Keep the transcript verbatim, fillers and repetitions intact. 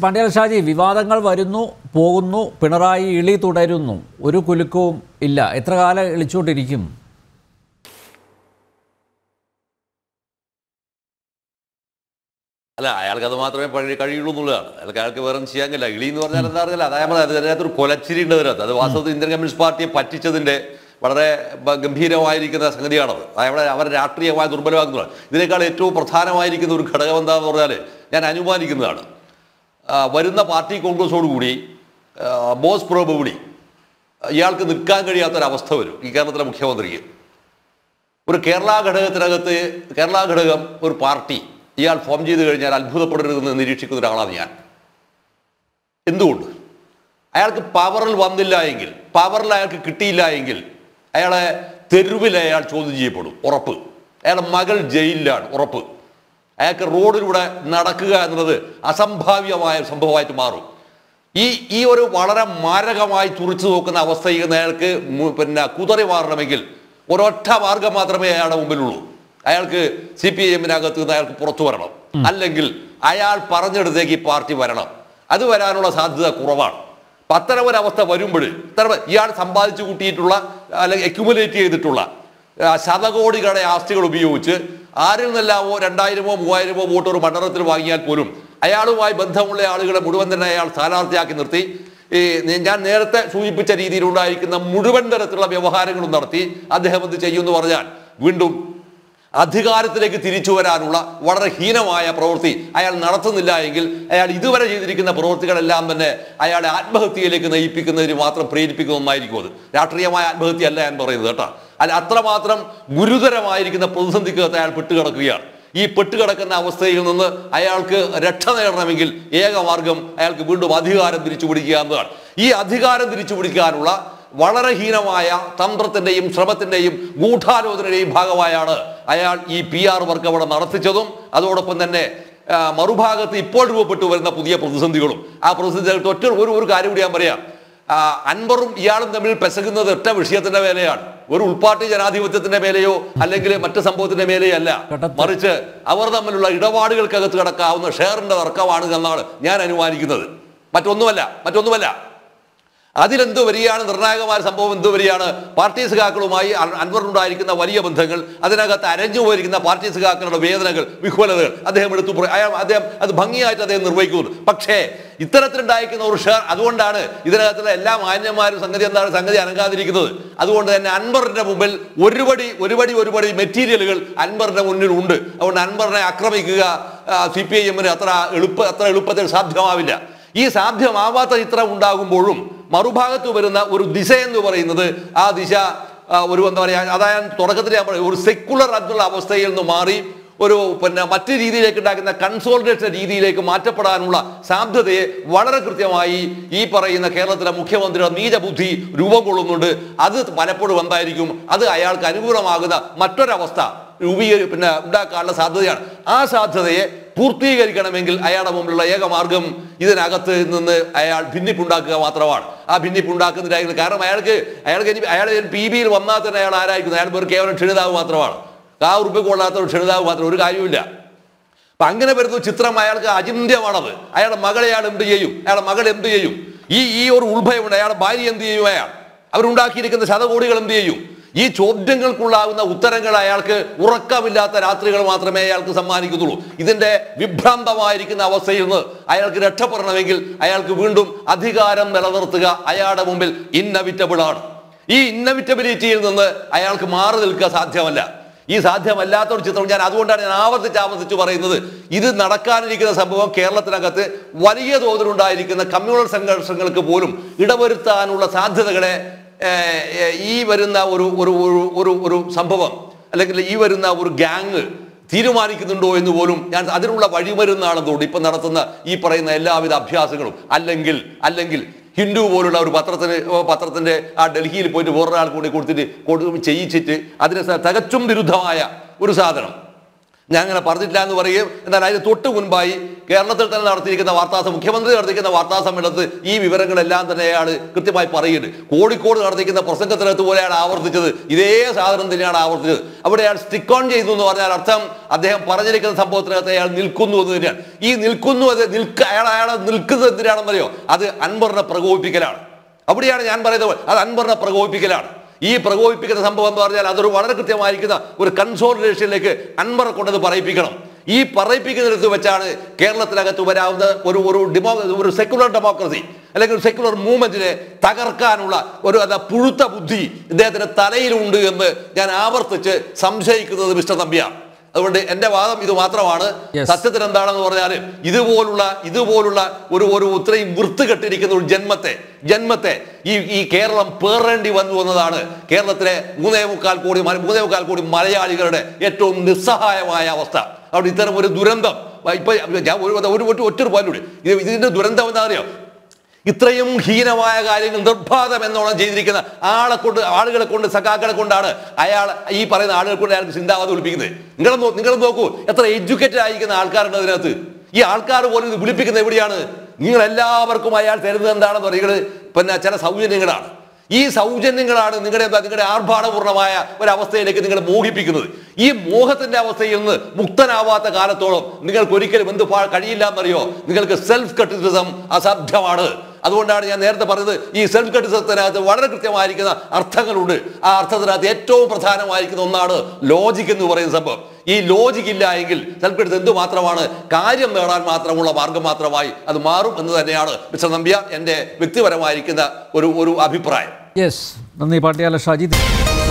പണ്ഡിറ്റ് ഷാജി, വിവാദങ്ങൾ വരുന്നു പോകുന്നു, പിണറായി ഇളി തുടരുന്നു, ഒരു കുലുക്കവും ഇല്ല. എത്ര കാലം ഇളിച്ചോണ്ടിരിക്കും? അല്ല, അയാൾക്ക് അത് മാത്രമേ പഴി കഴിയുള്ളൂ എന്നുള്ളതാണ്. അയാൾക്ക് അയാൾക്ക് വേറെ ചെയ്യാൻ കഴിയില്ല. ഇളി എന്ന് പറഞ്ഞാൽ എന്താ പറഞ്ഞാൽ അതായത് അതിനകത്തൊരു കൊലച്ചിരി ഉണ്ട് അതിനകത്ത്. അത് വാസ്തവത്തിൽ ഇന്ത്യൻ കമ്മ്യൂണിസ്റ്റ് പാർട്ടിയെ പറ്റിച്ചതിൻ്റെ വളരെ ഗംഭീരമായിരിക്കുന്ന സംഗതിയാണത്. അവിടെ അവരെ രാഷ്ട്രീയമായി ദുർബലമാക്കുന്നതാണ്. ഇതിനേക്കാൾ ഏറ്റവും പ്രധാനമായിരിക്കുന്ന ഒരു ഘടകം എന്താണെന്ന് പറഞ്ഞാൽ ഞാൻ അനുമാനിക്കുന്നതാണ്. വരുന്ന പാർട്ടി കോൺഗ്രസോടുകൂടി മോസ്റ്റ് പ്രോബബിളി ഇയാൾക്ക് നിൽക്കാൻ കഴിയാത്തൊരവസ്ഥ വരും ഈ കേരളത്തിലെ മുഖ്യമന്ത്രിക്ക്. ഒരു കേരള ഘടകത്തിനകത്ത് കേരള ഘടകം ഒരു പാർട്ടി ഇയാൾ ഫോം ചെയ്ത് കഴിഞ്ഞാൽ അത്ഭുതപ്പെടരുതെന്ന് നിരീക്ഷിക്കുന്ന ഒരാളാണ് ഞാൻ. എന്തുകൊണ്ട്? അയാൾക്ക് പവറിൽ വന്നില്ല എങ്കിൽ, പവറിൽ അയാൾക്ക് കിട്ടിയില്ല എങ്കിൽ അയാളെ തെരുവിൽ അയാൾ ചോദ്യം ചെയ്യപ്പെടും, ഉറപ്പ്. അയാളുടെ മകൾ ജയിലിലാണ്, ഉറപ്പ്. അയാൾക്ക് റോഡിലൂടെ നടക്കുക എന്നുള്ളത് അസംഭാവ്യമായ സംഭവമായിട്ട് മാറും. ഈ ഈ ഒരു വളരെ മാരകമായി തുറിച്ചു നോക്കുന്ന അവസ്ഥയിൽ നിന്ന് അയാൾക്ക് പിന്നെ കുതറി മാറണമെങ്കിൽ ഒരൊറ്റ മാർഗം മാത്രമേ അയാളുടെ മുമ്പിലുള്ളൂ. അയാൾക്ക് സി പി ഐ എമ്മിനകത്ത് നിന്ന് അയാൾക്ക് പുറത്തു വരണം, അല്ലെങ്കിൽ അയാൾ പറഞ്ഞെടുത്തേക്ക് ഈ പാർട്ടി വരണം. അത് വരാനുള്ള സാധ്യത കുറവാണ്. അപ്പം അത്തരം ഒരവസ്ഥ വരുമ്പോൾ ഇത്തരം ഇയാൾ സമ്പാദിച്ചു കൂട്ടിയിട്ടുള്ള അല്ലെങ്കിൽ അക്യുമുലേറ്റ് ചെയ്തിട്ടുള്ള ശതകോടികളുടെ ആസ്തികൾ ഉപയോഗിച്ച് ആരിൽ നിന്നെല്ലാമോ രണ്ടായിരമോ മൂവായിരമോ വോട്ട് ഒരു മണ്ഡലത്തിൽ വാങ്ങിയാൽ പോലും അയാളുമായി ബന്ധമുള്ള ആളുകളെ മുഴുവൻ തന്നെ അയാൾ സ്ഥാനാർത്ഥിയാക്കി നിർത്തി ഈ ഞാൻ നേരത്തെ സൂചിപ്പിച്ച രീതിയിലുണ്ടായിരിക്കുന്ന മുഴുവൻ തരത്തിലുള്ള വ്യവഹാരങ്ങളും നടത്തി അദ്ദേഹം എന്ത് ചെയ്യുമെന്ന് പറഞ്ഞാൽ വീണ്ടും അധികാരത്തിലേക്ക് തിരിച്ചു വരാനുള്ള വളരെ ഹീനമായ പ്രവൃത്തി അയാൾ നടത്തുന്നില്ല എങ്കിൽ അയാൾ ഇതുവരെ ചെയ്തിരിക്കുന്ന പ്രവൃത്തികളെല്ലാം തന്നെ അയാളെ ആത്മഹത്യയിലേക്ക് നയിപ്പിക്കുന്നതിന് മാത്രം പ്രേരിപ്പിക്കുന്ന ഒന്നായിരിക്കും. അത് രാഷ്ട്രീയമായ ആത്മഹത്യ അല്ല ഞാൻ പറയുന്നത് കേട്ടോ. അല്ല, അത്രമാത്രം ഗുരുതരമായിരിക്കുന്ന പ്രതിസന്ധിക്കകത്ത് അയാൾ പെട്ടുകിടക്കുകയാണ്. ഈ പെട്ടുകിടക്കുന്ന അവസ്ഥയിൽ നിന്ന് അയാൾക്ക് രക്ഷ നേടണമെങ്കിൽ ഏക മാർഗം അയാൾക്ക് വീണ്ടും അധികാരം തിരിച്ചു പിടിക്കുക എന്നതാണ്. ഈ അധികാരം തിരിച്ചു പിടിക്കാനുള്ള വളരെ ഹീനമായ തന്ത്രത്തിന്റെയും ശ്രമത്തിന്റെയും ഗൂഢാലോചനയുടെയും ഭാഗമായാണ് അയാൾ ഈ പി ആർ വർക്ക് അവിടെ നടത്തിച്ചതും അതോടൊപ്പം തന്നെ മറുഭാഗത്ത് ഇപ്പോൾ രൂപപ്പെട്ടു വരുന്ന പുതിയ പ്രതിസന്ധികളും. ആ പ്രതിസന്ധികൾക്ക് ഒറ്റ ഒരു ഒരു കാര്യം കൂടി ഞാൻ പറയാം. അൻവറും ഇയാളും തമ്മിൽ പെസകുന്നത് ഒറ്റ വിഷയത്തിന്റെ മേലെയാണ്. ഒരു ഉൾപാർട്ടി ജനാധിപത്യത്തിന്റെ മേലെയോ അല്ലെങ്കിൽ മറ്റു സംഭവത്തിന്റെ മേലെയോ അല്ല, മറിച്ച് അവർ തമ്മിലുള്ള ഇടപാടുകൾക്കകത്ത് കിടക്കാവുന്ന ഷെയറിന്റെ തർക്കമാണ് എന്നാണ് ഞാൻ അനുമാനിക്കുന്നത്. മറ്റൊന്നുമല്ല മറ്റൊന്നുമല്ല അതിലെന്ത് വരികയാണ് നിർണായകമായ സംഭവം? എന്ത് വരികയാണ്? പാർട്ടി സഖാക്കളുമായി അൻവറിനുണ്ടായിരിക്കുന്ന വലിയ ബന്ധങ്ങൾ, അതിനകത്ത് അരഞ്ഞു പോയിരിക്കുന്ന പാർട്ടി സഖാക്കളുടെ വേദനകൾ, വിഹ്വലതകൾ അദ്ദേഹം എടുത്തു അയാൾ അദ്ദേഹം അത് ഭംഗിയായിട്ട് അദ്ദേഹം നിർവഹിക്കുന്നു. പക്ഷേ ഇത്തരത്തിലുണ്ടായിരിക്കുന്ന ഒരു ഷെയർ, അതുകൊണ്ടാണ് ഇതിനകത്തുള്ള എല്ലാ മാന്യന്മാരും സംഗതി എന്താണ് സംഗതി അനങ്ങാതിരിക്കുന്നത്. അതുകൊണ്ട് തന്നെ അൻവറിന്റെ മുമ്പിൽ ഒരുപടി ഒരുപടി ഒരുപടി മെറ്റീരിയലുകൾ അൻവറിന്റെ മുന്നിൽ ഉണ്ട്. അതുകൊണ്ട് അൻവറിനെ ആക്രമിക്കുക സി പി ഐ എമ്മിന് അത്ര എളുപ്പ അത്ര എളുപ്പത്തിൽ സാധ്യമാവില്ല. ഈ സാധ്യമാവാത്ത ചിത്രം ഉണ്ടാകുമ്പോഴും മറുഭാഗത്ത് വരുന്ന ഒരു ദിശ എന്ന് പറയുന്നത് ആ ദിശ ഒരു എന്താ പറയുക, അതായത് തുടക്കത്തിൽ ഞാൻ പറയും ഒരു സെക്കുലർ ആയിട്ടുള്ള അവസ്ഥയിൽ നിന്ന് മാറി ഒരു പിന്നെ മറ്റു രീതിയിലേക്ക് ഉണ്ടാക്കുന്ന കൺസോളിഡേഷൻ രീതിയിലേക്ക് മാറ്റപ്പെടാനുള്ള സാധ്യതയെ വളരെ കൃത്യമായി ഈ പറയുന്ന കേരളത്തിലെ മുഖ്യമന്ത്രിയുടെ നീചബുദ്ധി രൂപം കൊള്ളുന്നുണ്ട്. അത് പലപ്പോഴും എന്തായിരിക്കും, അത് അയാൾക്ക് അനുകൂലമാകുന്ന മറ്റൊരവസ്ഥ രൂപീകരി പിന്നെ ഉണ്ടാക്കാനുള്ള സാധ്യതയാണ്. ആ സാധ്യതയെ പൂർത്തീകരിക്കണമെങ്കിൽ അയാളുടെ മുമ്പിലുള്ള ഏക മാർഗം ഇതിനകത്ത് നിന്ന് അയാൾ ഭിന്നിപ്പുണ്ടാക്കുക മാത്രമാണ്. ആ ഭിന്നിപ്പുണ്ടാക്കുന്നതിനായിരുന്നു കാരണം അയാൾക്ക് അയാൾക്ക് അയാൾ പി ബിയിൽ വന്നാൽ തന്നെ അയാൾ ആരായിരിക്കുന്നു? അയാൾ പേർ കേവലം ക്ഷണിതാവ് മാത്രമാണ്. ആ ഉറുപ്പ് കൊള്ളാത്ത ഒരു ക്ഷണിതാവ് മാത്രം, ഒരു കാര്യമില്ല. അപ്പൊ അങ്ങനെ വരുന്ന ചിത്രം അയാൾക്ക് അചിന്ത്യമാണത്. അയാളുടെ മകളെ അയാൾ എന്ത് ചെയ്യും? അയാളുടെ മകൾ എന്ത് ചെയ്യും? ഈ ഈ ഒരു ഉത്ഭയമുണ്ട്. അയാളുടെ ഭാര്യ എന്ത് ചെയ്യും? അയാൾ അവരുണ്ടാക്കിയിരിക്കുന്ന ശതകോടികൾ എന്ത് ചെയ്യും? ഈ ചോദ്യങ്ങൾക്കുള്ളാകുന്ന ഉത്തരങ്ങൾ അയാൾക്ക് ഉറക്കമില്ലാത്ത രാത്രികൾ മാത്രമേ അയാൾക്ക് സമ്മാനിക്കുന്നുള്ളൂ. ഇതിന്റെ വിഭ്രാന്തമായിരിക്കുന്ന അവസ്ഥയിൽ നിന്ന് അയാൾക്ക് രക്ഷപ്പെടണമെങ്കിൽ അയാൾക്ക് വീണ്ടും അധികാരം നിലനിർത്തുക അയാളുടെ മുമ്പിൽ ഇന്നവിറ്റബിൾ ആണ്. ഈ ഇന്നവിറ്റബിലിറ്റിയിൽ നിന്ന് അയാൾക്ക് മാറി നിൽക്കുക സാധ്യമല്ല. ഈ സാധ്യമല്ലാത്ത ഒരു ചിത്രം ഞാൻ അതുകൊണ്ടാണ് ഞാൻ ആവർത്തിച്ച് ആവർത്തിച്ച് പറയുന്നത്. ഇത് നടക്കാനിരിക്കുന്ന സംഭവം കേരളത്തിനകത്ത് വലിയ തോതിലുണ്ടായിരിക്കുന്ന കമ്മ്യൂണൽ സംഘർഷങ്ങൾക്ക് പോലും ഇടവരുത്താനുള്ള സാധ്യതകളെ ഈ വരുന്ന ഒരു ഒരു ഒരു ഒരു സംഭവം അല്ലെങ്കിൽ ഈ വരുന്ന ഒരു ഗ്യാങ് തീരുമാനിക്കുന്നുണ്ടോ എന്ന് പോലും ഞാൻ അതിനുള്ള വഴിമരുന്നാണെന്ന് തോന്നുന്നു ഇപ്പം നടത്തുന്ന ഈ പറയുന്ന എല്ലാവിധ അഭ്യാസങ്ങളും. അല്ലെങ്കിൽ അല്ലെങ്കിൽ ഹിന്ദു പോലുള്ള ഒരു പത്രത്തിന് പത്രത്തിന്റെ ആ ഡൽഹിയിൽ പോയിട്ട് വേറൊരാൾ കൂടി കൊടുത്തിട്ട് കൊടു ചെയ്യിച്ചിട്ട് അതിന് തികച്ചും വിരുദ്ധമായ ഒരു സാധനം ഞാൻ അങ്ങനെ പറഞ്ഞിട്ടില്ല എന്ന് പറയുകയും എന്നാൽ അതിന് തൊട്ട് മുൻപായി കേരളത്തിൽ തന്നെ നടത്തിയിരിക്കുന്ന വാർത്താ മുഖ്യമന്ത്രി നടത്തിക്കുന്ന വാർത്താ സമ്മേളനത്തിൽ ഈ വിവരങ്ങളെല്ലാം തന്നെ അയാൾ കൃത്യമായി പറയുന്നുണ്ട്. കോഴിക്കോട് നടത്തിക്കുന്ന പ്രസംഗത്തിനകത്ത് പോലെ അയാൾ ആവർത്തിച്ചത് ഇതേ സാധനം തന്നെയാണ് ആവർത്തിച്ചത്. അവിടെ അയാൾ സ്റ്റിക്ക് ഓൺ ചെയ്തു എന്ന് പറഞ്ഞാൽ അർത്ഥം അദ്ദേഹം പറഞ്ഞിരിക്കുന്ന സംഭവത്തിനകത്ത് അയാൾ നിൽക്കുന്നു എന്ന് തന്നെയാണ്. ഈ നിൽക്കുന്നു അത് നിൽക്ക അയാൾ അയാളെ നിൽക്കുന്നത് എന്തിനാണെന്നറിയോ? അത് അൻവറിനെ പ്രകോപിപ്പിക്കലാണ്. അവിടെയാണ് ഞാൻ പറയുന്നത്, അത് അൻവറിനെ പ്രകോപിപ്പിക്കലാണ്. ഈ പ്രകോപിപ്പിക്കുന്ന സംഭവം എന്ന് പറഞ്ഞാൽ അതൊരു വളരെ കൃത്യമായിരിക്കുന്ന ഒരു കൺസോളിഡേഷനിലേക്ക് അൻവറെ കൊണ്ടത് പറയിപ്പിക്കണം. ഈ പറയിപ്പിക്കുന്നിടത്ത് വെച്ചാണ് കേരളത്തിനകത്ത് വരാവുന്ന ഒരു ഒരു ഡെമോ ഒരു സെക്യുലർ ഡെമോക്രസി അല്ലെങ്കിൽ ഒരു സെക്യുലർ മൂവ്മെന്റിനെ തകർക്കാനുള്ള ഒരു അല്ല പുഴുത്ത ബുദ്ധി ഇദ്ദേഹത്തിന്റെ തലയിലുണ്ട് എന്ന് ഞാൻ ആവർത്തിച്ച് സംശയിക്കുന്നത് മിസ്റ്റർ നമ്പ്യാർ. അതുകൊണ്ട് എന്റെ വാദം ഇത് മാത്രമാണ്. സത്യത്തിന് എന്താണെന്ന് പറഞ്ഞാൽ ഇതുപോലുള്ള ഇതുപോലുള്ള ഒരു ഒരു ഇത്രയും വൃത്തുകെട്ടിരിക്കുന്ന ഒരു ജന്മത്തെ ജന്മത്തെ ഈ ഈ കേരളം പേറേണ്ടി വന്നു എന്നതാണ് കേരളത്തിലെ മൂന്നേ മുക്കാൽ കോടി മൂന്നേ മുക്കാൽ കോടി മലയാളികളുടെ ഏറ്റവും നിസ്സഹായമായ അവസ്ഥ. അവിടെ ഇത്തരം ഒരു ദുരന്തം ഇപ്പൊ ഞാൻ ഒരു ഒറ്റൊരു പോയിന്റ് ഇത് ഇതിന്റെ ദുരന്തം എന്താ അറിയോ? ഇത്രയും ഹീനമായ കാര്യങ്ങൾ നിർബാധം എന്നോണം ചെയ്തിരിക്കുന്ന ആളെ കൊണ്ട് ആളുകളെ കൊണ്ട് സഖാക്കളെ കൊണ്ടാണ് അയാൾ ഈ പറയുന്ന ആളുകളെ കൊണ്ട് അയാൾക്ക് ചിന്താവാദം വിളിപ്പിക്കുന്നത്. നിങ്ങൾ നിങ്ങൾ നോക്കൂ, എത്ര എഡ്യൂക്കേറ്റഡ് ആയിരിക്കുന്ന ആൾക്കാരുണ്ട് അതിനകത്ത്. ഈ ആൾക്കാർ പോലും ഇത് വിളിപ്പിക്കുന്നത് എവിടെയാണ്? നിങ്ങൾ എല്ലാവർക്കും അയാൾ തരുന്നത് എന്താണെന്ന് പറയുന്നത് പിന്നെ ചില സൗജന്യങ്ങളാണ്. ഈ സൗജന്യങ്ങളാണ് നിങ്ങളുടെ എന്താ നിങ്ങളുടെ ആർഭാടപൂർണമായ ഒരവസ്ഥയിലേക്ക് നിങ്ങളെ മോഹിപ്പിക്കുന്നത്. ഈ മോഹത്തിന്റെ അവസ്ഥയിൽ നിന്ന് മുക്തനാവാത്ത കാലത്തോളം നിങ്ങൾക്ക് ഒരിക്കലും എന്ത് കഴിയില്ല എന്നറിയോ? നിങ്ങൾക്ക് സെൽഫ് ക്രിറ്റിസിസം അസാധ്യമാണ്. അതുകൊണ്ടാണ് ഞാൻ നേരത്തെ പറഞ്ഞത് ഈ സെൽഫ് ക്രിറ്റിസിസത്തിനകത്ത് വളരെ കൃത്യമായിരിക്കുന്ന അർത്ഥങ്ങളുണ്ട്. ആ അർത്ഥത്തിനകത്ത് ഏറ്റവും പ്രധാനമായിരിക്കുന്ന ഒന്നാണ് ലോജിക് എന്ന് പറയുന്ന സംഭവം. ഈ ലോജിക് ഇല്ല എങ്കിൽ സെൽഫ് ക്രിറ്റിസിസം എന്തു മാത്രമാണ് കാര്യം നേടാൻ മാത്രമുള്ള മാർഗം മാത്രമായി അത് മാറും എന്ന് തന്നെയാണ് മിസ്റ്റർ നമ്പ്യാർ എൻ്റെ വ്യക്തിപരമായിരിക്കുന്ന ഒരു ഒരു അഭിപ്രായം. യെസ്, നന്ദി പാട്ടിയാല ഷാജി.